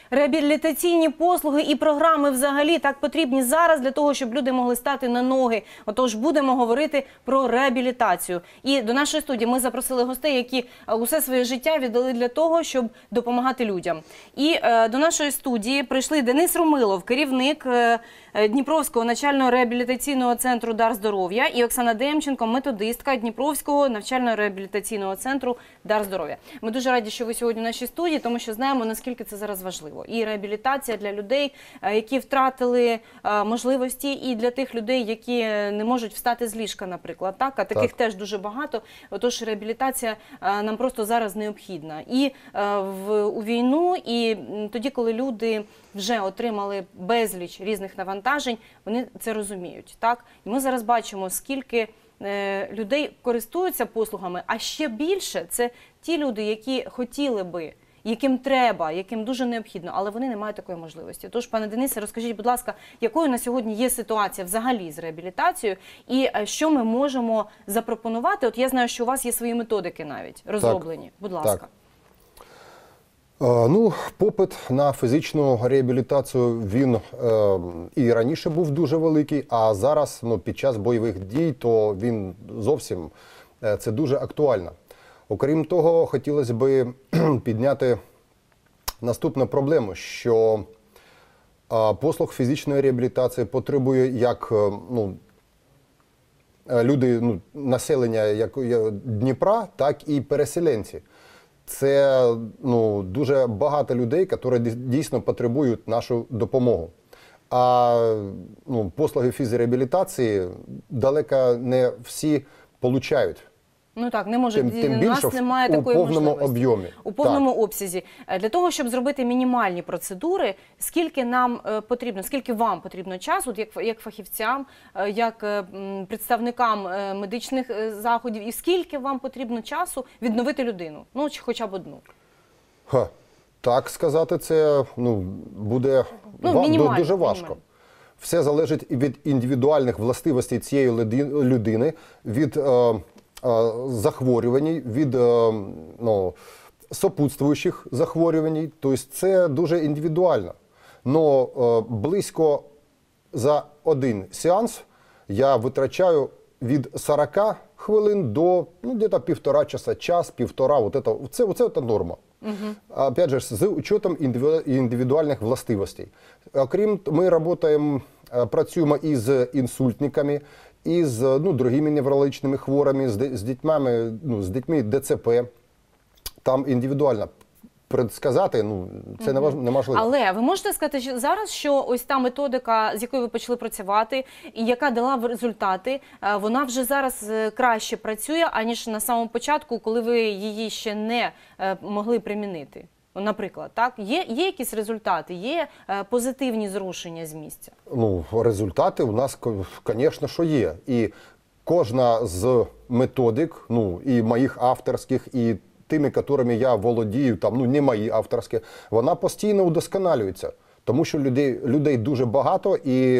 реабілітаційні послуги і програми взагалі так потрібні зараз для того, щоб люди могли стати на ноги. Отож, будемо говорити про реабілітацію. І до нашої студії ми запросили гостей, які усе своє життя віддали для того, щоб допомагати людям. І до нашої студії прийшли Денис Румилов, керівник Дніпровського навчально-реабілітаційного центру «Дар здоров'я», і Оксана Демченко, методистка Дніпровського навчально-реабілітаційного центру «Дар здоров'я». Ми дуже раді, що ви сьогодні в нашій студії, тому що знаємо, наскільки це зараз важливо. І реабілітація для людей, які втратили можливості, і для тих людей, які не можуть встати з ліжка, наприклад. Так? А таких теж дуже багато. Отож, реабілітація нам просто зараз необхідна. І у війну, і тоді, коли люди вже отримали безліч різних навантажень, вони це розуміють. Так? І ми зараз бачимо, скільки людей користуються послугами, а ще більше – це ті люди, які хотіли би, яким треба, яким дуже необхідно, але вони не мають такої можливості. Тож, пане Денисе, розкажіть, будь ласка, якою на сьогодні є ситуація взагалі з реабілітацією і що ми можемо запропонувати? От я знаю, що у вас є свої методики навіть розроблені. Будь ласка. Так. Ну, попит на фізичну реабілітацію, він і раніше був дуже великий, а зараз, під час бойових дій, то він зовсім, це дуже актуально. Окрім того, хотілося б підняти наступну проблему, що послуг фізичної реабілітації потребує як люди, населення як Дніпра, так і переселенці. Це дуже багато людей, які дійсно потребують нашу допомогу. А послуги фізреабілітації далеко не всі отримують. Ну так, не може, тим більше, у нас немає такої можливості. Об'ємі. У повному обсязі. Для того, щоб зробити мінімальні процедури, скільки нам потрібно, скільки вам потрібно часу, як фахівцям, як представникам медичних заходів, і скільки вам потрібно часу відновити людину? Ну, чи хоча б одну? Так сказати, це буде дуже важко. Все залежить від індивідуальних властивостей цієї людини, від захворювань, від супутствуючих захворювань. Тобто це дуже індивідуально. Но близько за один сеанс я витрачаю від 40 хвилин до десь півтора часа, час-півтора. Це норма. Опять же, з учетом індивідуальних властивостей. Окрім, ми працюємо із інсультниками, і з другими неврологічними хворими, з дітьми ДЦП. Там індивідуально предсказати, це неможливо. Але ви можете сказати зараз, що ось та методика, з якою ви почали працювати, і яка дала результати, вона вже зараз краще працює, аніж на самому початку, коли ви її ще не могли примінити? Наприклад, так? Є якісь результати, є позитивні зрушення з місця? Результати у нас, звісно, що є. І кожна з методик, і моїх авторських, і тими, якими я володію, не мої авторські, вона постійно удосконалюється. Тому що людей дуже багато, і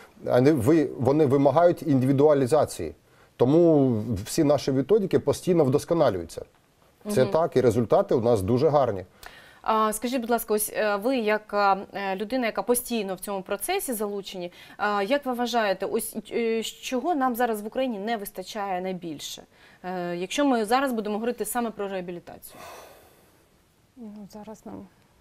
вони вимагають індивідуалізації. Тому всі наші методики постійно вдосконалюються. Це так, і результати у нас дуже гарні. Скажіть, будь ласка, ось ви як людина, яка постійно в цьому процесі залучені, як ви вважаєте, ось чого нам зараз в Україні не вистачає найбільше, якщо ми зараз будемо говорити саме про реабілітацію? Зараз нам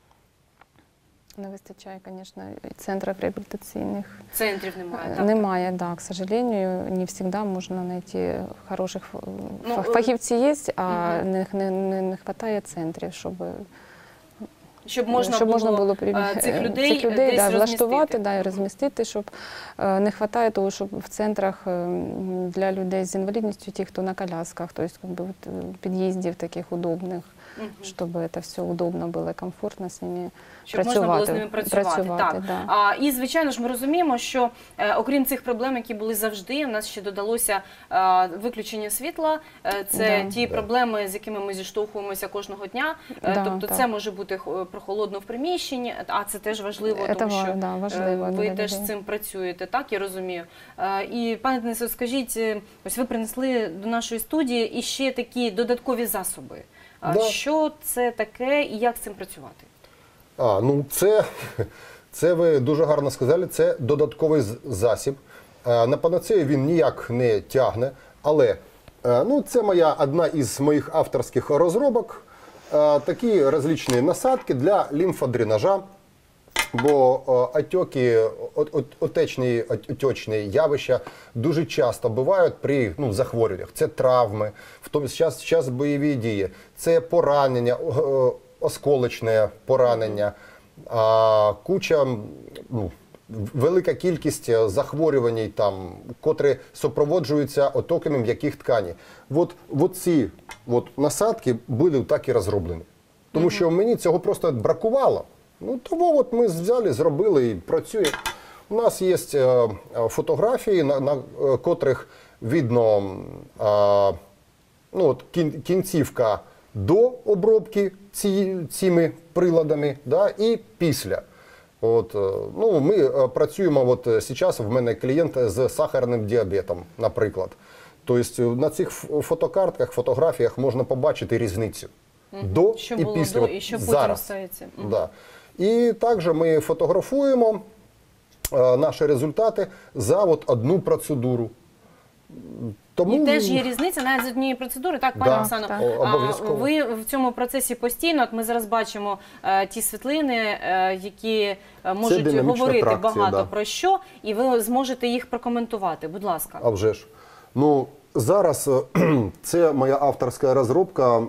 не вистачає, звісно, центрів реабілітаційних. Центрів немає, так? Немає, да, к сожалению, не завжди можна знайти хороших фахівців є, а не вистачає центрів, щоб можна було цих людей десь влаштувати, і розмістити, щоб не вистачає того, щоб в центрах для людей з інвалідністю, ті, хто на колясках, тобто під'їздів таких удобних, щоб це все удобно було, комфортно з ними щоб працювати. Можна було з ними працювати. Так. Да. І, звичайно ж, ми розуміємо, що окрім цих проблем, які були завжди, у нас ще додалося виключення світла. Це ті проблеми, з якими ми зіштовхуємося кожного дня. Тобто це може бути прохолодно в приміщенні, а це теж важливо, тому що ви теж з цим працюєте, так, я розумію. І, пане Денисе, скажіть, ось ви принесли до нашої студії іще такі додаткові засоби. Що це таке і як з цим працювати? Ну це ви дуже гарно сказали, це додатковий засіб. На панацею він ніяк не тягне, але це одна із моїх авторських розробок. Такі різні насадки для лімфодренажа, бо отечні явища дуже часто бувають при захворюваннях. Це травми, в тому час бойові дії, це поранення, осколочне поранення, велика кількість захворювань, котрі супроводжуються отоками м'яких тканей. Ці насадки були так і розроблені. Тому що мені цього просто бракувало. Тому ми взяли, зробили і працює. У нас є фотографії, на котрих видно кінцівка до обробки цими приладами, і після. Ми працюємо, зараз в мене клієнт з сахарним діабетом, наприклад. Тобто на цих фотокартках, фотографіях можна побачити різницю. До що і було після. до, і що потім зараз. стається. Да. І також ми фотографуємо наші результати за одну процедуру. І теж є різниця навіть з однієї процедури, так, пані Оксано? Обов'язково. Ви в цьому процесі постійно, ми зараз бачимо ті світлини, які можуть говорити тракція, багато про що, і ви зможете їх прокоментувати. Будь ласка. А вже ж. Зараз це моя авторська розробка.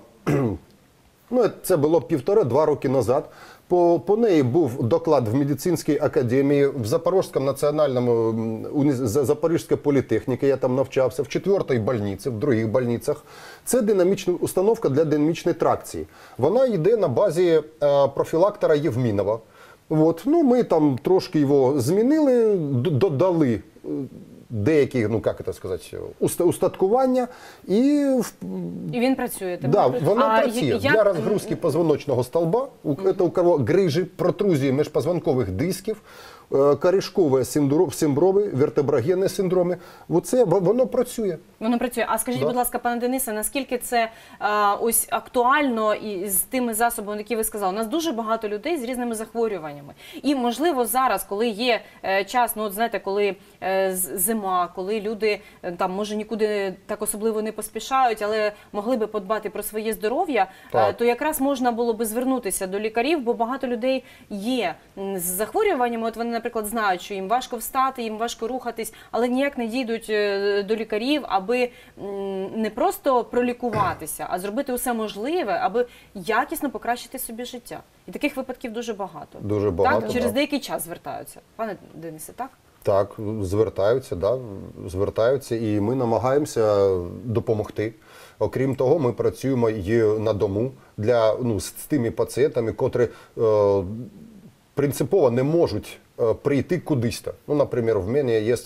Це було 1,5-2 роки назад. По неї був доклад в медицинській академії, в Запорізькому національному Запорізькій політехніці, я там навчався, в 4-й больниці, в других больницях. Це динамічна установка для динамічної тракції. Вона йде на базі профілактора Євмінова. Ми там трошки його змінили, додали деякі, устаткування. І він працює? Вона працює. Для розгрузки позвоночного столба, це у кого грижі, протрузії міжпозвонкових дисків, корішкові синдроми, вертеброгенні синдроми. Воно працює. Воно працює. А скажіть, будь ласка, пане Денисе, наскільки це актуально і з тими засобами, які ви сказали? У нас дуже багато людей з різними захворюваннями. І, можливо, зараз, коли є час, коли зима, коли люди, може, нікуди так особливо не поспішають, але могли би подбати про своє здоров'я, то якраз можна було би звернутися до лікарів, бо багато людей є з захворюваннями. Вони, наприклад, знають, що їм важко встати, їм важко рухатись, але ніяк не дійдуть до лікарів, аби не просто пролікуватися, а зробити усе можливе, аби якісно покращити собі життя. І таких випадків дуже багато. Дуже багато, так? Через деякий час звертаються. Пане Денисе, так? Так, звертаються, і ми намагаємося допомогти. Окрім того, ми працюємо і на дому з тими пацієнтами, котрі принципово не можуть прийти кудись. Наприклад, в мене є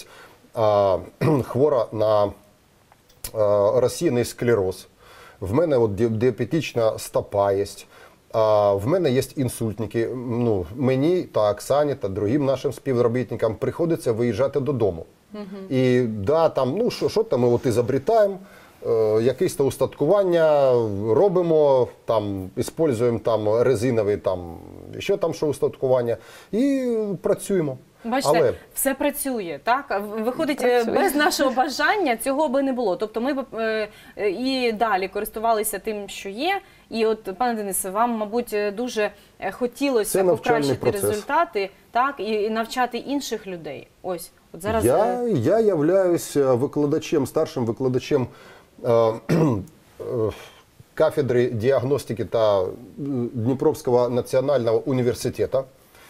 хвора на розсіяний склероз, в мене діабетична стопа є, в мене є інсультники. Мені та Оксані та другим нашим співробітникам приходиться виїжджати додому. І що там ми ізобретаємо, якесь устаткування робимо, використовуємо резинові, ще що устаткування і працюємо. Бачите, все працює, так? Виходить, без нашого бажання цього би не було. Тобто ми б і далі користувалися тим, що є. І пане Денисе, вам, мабуть, дуже хотілося покращити результати, так, і навчати інших людей. Зараз... Я являюсь старшим викладачем кафедри діагностики та Дніпровського національного університету.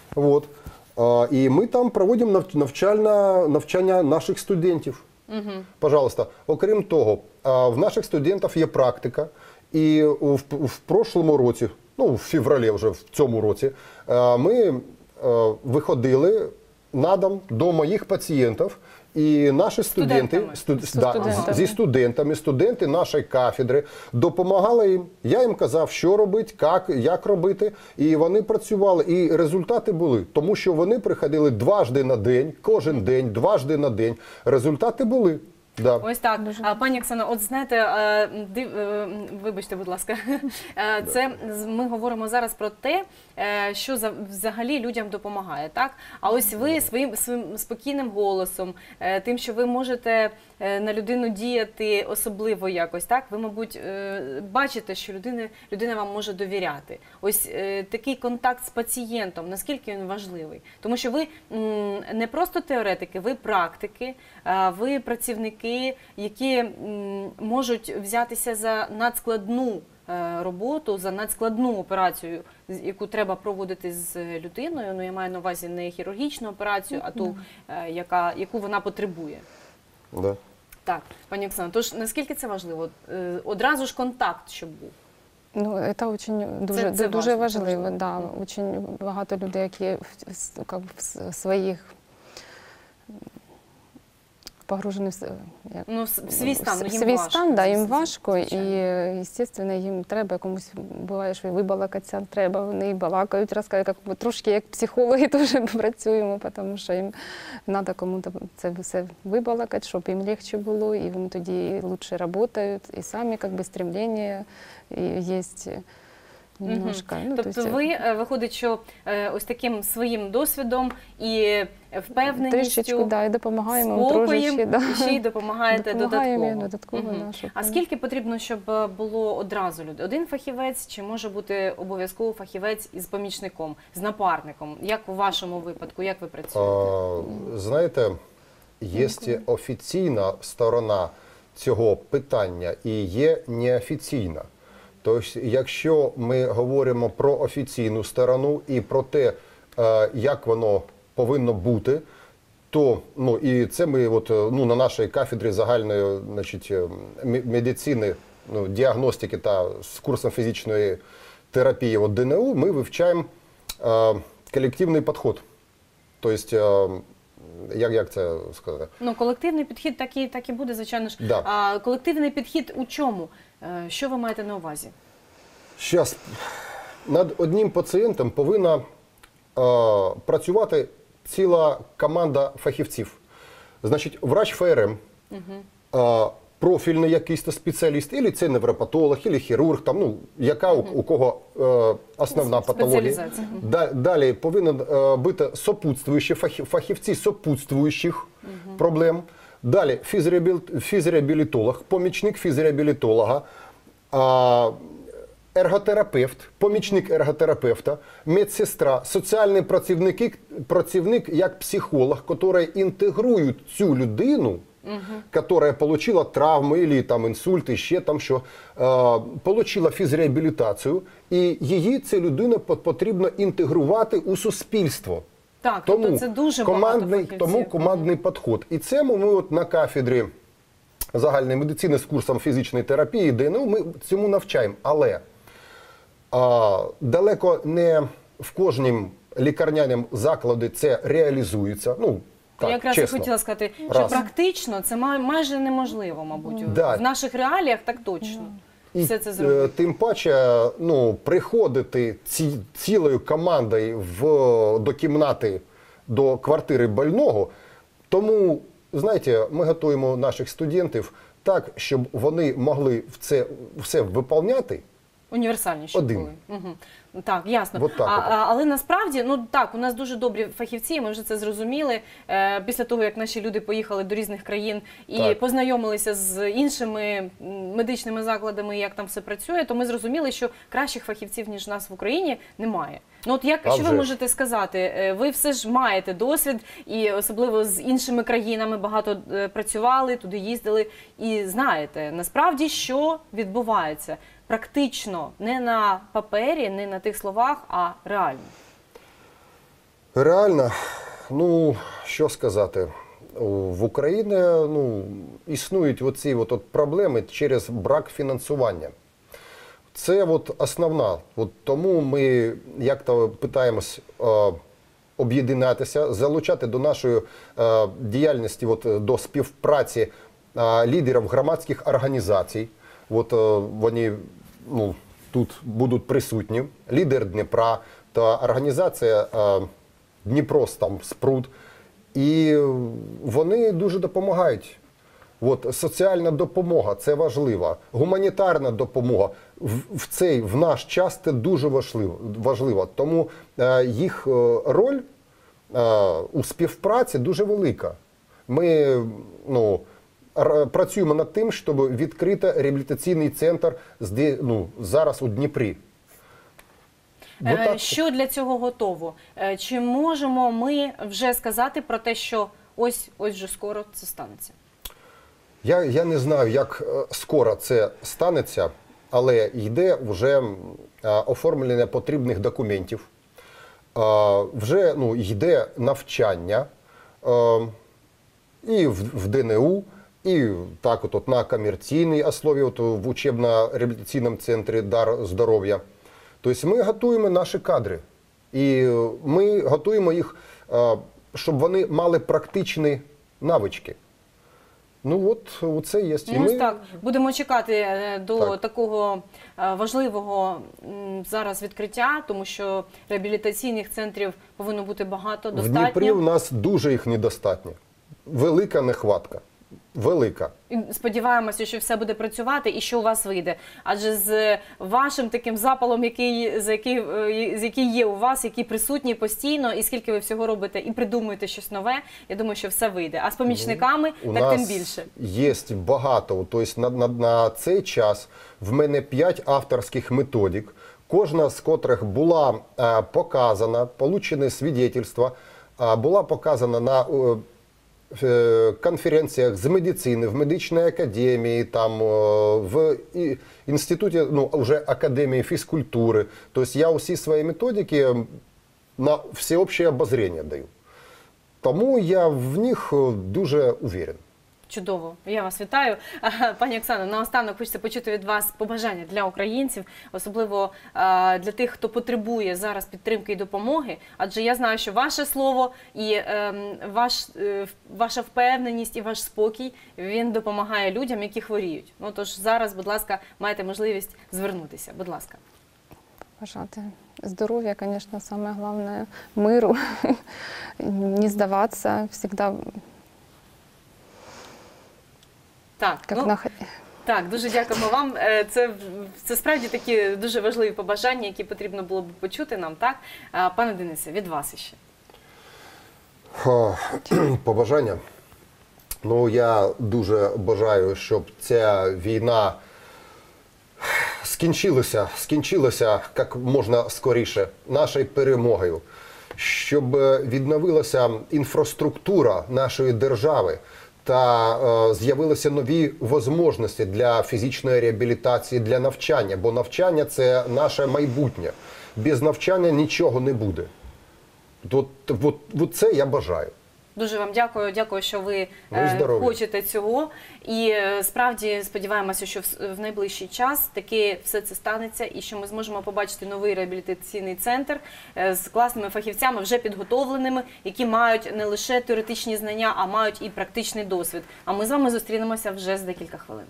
І ми там проводимо навчання наших студентів. Пожалуйста. Окрім того, в наших студентів є практика. І в прошлому році, в февралі вже в цьому році, ми виходили на дом до моїх пацієнтів. І наші студенти нашої кафедри допомагали їм. Я їм казав, що робити, як робити. І вони працювали. І результати були. Тому що вони приходили дважди на день, кожен день, дважди на день. Результати були. Да. Ось так. Пані Оксано, от знаєте, вибачте, будь ласка, ми говоримо зараз про те, що взагалі людям допомагає, так? А ось ви своїм спокійним голосом, тим, що ви можете на людину діяти особливо якось, так? Ви, мабуть, бачите, що людина вам може довіряти. Ось такий контакт з пацієнтом, наскільки він важливий? Тому що ви не просто теоретики, ви практики, ви працівники, які можуть взятися за надскладну роботу, за надскладну операцію, яку треба проводити з людиною. Ну, я маю на увазі не хірургічну операцію, а ту, яку вона потребує. Да. Так, пані Оксано, тож наскільки це важливо? Одразу ж контакт, щоб був. Ну, це дуже важливо. Да. Очень багато людей, які в своїх погружені в свій стан, в свій стан, да, їм важко, і, звісно, їм треба комусь, буває, що вибалакатися треба, вони балакають, розказують, трошки як психологи теж працюємо, тому що їм треба комусь це все вибалакати, щоб їм легше було, і вони тоді краще працюють, і самі стремлення є. Немножко. Ну, тобто ви, виходить, що ось таким своїм досвідом і впевненістю, трішечку, да, і допомагаємо спокоєм, трошечки, да. і ще й допомагаєте додатково. Да, А скільки потрібно, щоб було одразу людей? Один фахівець, чи може бути обов'язково фахівець із помічником, з напарником? Як у вашому випадку, як ви працюєте? Знаєте, є офіційна сторона цього питання і є неофіційна. Тобто, якщо ми говоримо про офіційну сторону і про те, як воно повинно бути, то, ну, і це ми от, ну, на нашій кафедрі загальної, значить, медицини, ну, діагностики та з курсом фізичної терапії от ДНУ, ми вивчаємо колективний підход. Тобто, як це сказати? Ну, колективний підхід так і буде, звичайно ж. Да. А колективний підхід у чому? Що ви маєте на увазі? Зараз над одним пацієнтом повинна працювати ціла команда фахівців. Значить, врач ФРМ, профільний якийсь спеціаліст, або це невропатолог, або хірург, там, ну, яка у кого основна патологія. Далі повинен бути сопутствуючі фахівці сопутствуючих проблем. Далі фізреабілітолог, помічник фізреабілітолога, ерготерапевт, помічник ерготерапевта, медсестра, соціальний працівник як психолог, які інтегрують цю людину, яка отримала травму, або там, інсульт, і ще там що, отримала фізреабілітацію, і її, цю людину, потрібно інтегрувати у суспільство. Так, тому це дуже багато фахівців. Тому командний підход. І це ми от на кафедрі загальної медицини з курсом фізичної терапії ДНУ ми цьому навчаємо. Але далеко не в кожному лікарняному закладі це реалізується. Ну, так, я якраз чесно. і хотіла сказати, що практично це майже неможливо, мабуть. В наших реаліях так точно. І все це зробити. Тим паче, ну, приходити цілою командою до кімнати, до квартири больного. Тому, знаєте, ми готуємо наших студентів так, щоб вони могли це все виконувати. Універсальніші були. Так, ясно. Вот так, але насправді, ну так, у нас дуже добрі фахівці, ми вже це зрозуміли. Після того, як наші люди поїхали до різних країн і познайомилися з іншими медичними закладами, як там все працює, то ми зрозуміли, що кращих фахівців, ніж нас в Україні, немає. Ну от що ви можете сказати? Ви все ж маєте досвід, і особливо з іншими країнами багато працювали, туди їздили, і знаєте, насправді, що відбувається практично, не на папері, не на тих словах, а реально. Реально, ну, що сказати, в Україні, ну, існують оці проблеми через брак фінансування. Це основна. Тому ми як-то питаємось об'єднатися, залучати до нашої діяльності, до співпраці лідерів громадських організацій. Вони тут будуть присутні. Лідер Дніпра та організація Дніпро, там, Спрут. І вони дуже допомагають. От, соціальна допомога – це важливо. Гуманітарна допомога в наш час це дуже важливо. Тому їх роль у співпраці дуже велика. Ми працюємо над тим, щоб відкрити реабілітаційний центр зараз у Дніпрі. Що для цього готово? Чи можемо ми вже сказати про те, що ось вже скоро це станеться? Я не знаю, як скоро це станеться, але йде вже оформлення потрібних документів, вже йде навчання і в ДНУ, і так от на комерційній основі, в учебно-реабілітаційному центрі «Дар здоров'я». Тобто ми готуємо наші кадри, і ми готуємо їх, щоб вони мали практичні навички. Це є. Ось так, будемо чекати до такого важливого зараз відкриття, тому що реабілітаційних центрів повинно бути багато, достатньо. В Дніпрі у нас дуже їх недостатньо. Велика нехватка. Велика. І сподіваємося, що все буде працювати і що у вас вийде. Адже з вашим таким запалом, який є у вас, який присутній постійно, і скільки ви всього робите і придумуєте щось нове, я думаю, що все вийде. А з помічниками так тим більше. Є багато. Тобто на цей час в мене 5 авторських методик, кожна з котрих була показана, получені свідчення, була показана на конференціях з медицини, в медичній академії, там, в інституті, вже академії фізкультури. Тобто я усі свої методики на всеобщее обозрение даю. Тому я в них дуже уверен. Чудово, я вас вітаю. Пані Оксано, наостанок хочеться почути від вас побажання для українців, особливо для тих, хто потребує зараз підтримки і допомоги, адже я знаю, що ваше слово і ваша впевненість і ваш спокій, він допомагає людям, які хворіють. Тож зараз, будь ласка, маєте можливість звернутися. Будь ласка. Бажати здоров'я, звісно, саме головне, миру, не здаватися, завжди. Так, дуже дякуємо вам. Це справді такі дуже важливі побажання, які потрібно було б почути нам, так? Пане Денисе, від вас іще. Побажання? Я дуже бажаю, щоб ця війна скінчилася як можна скоріше нашою перемогою, щоб відновилася інфраструктура нашої держави, та з'явилися нові можливості для фізичної реабілітації, для навчання, бо навчання – це наше майбутнє. Без навчання нічого не буде. Це я бажаю. Дуже вам дякую, що ви хочете цього. І справді сподіваємося, що в найближчий час таки все це станеться і що ми зможемо побачити новий реабілітаційний центр з класними фахівцями, вже підготовленими, які мають не лише теоретичні знання, а мають і практичний досвід. А ми з вами зустрінемося вже за декілька хвилин.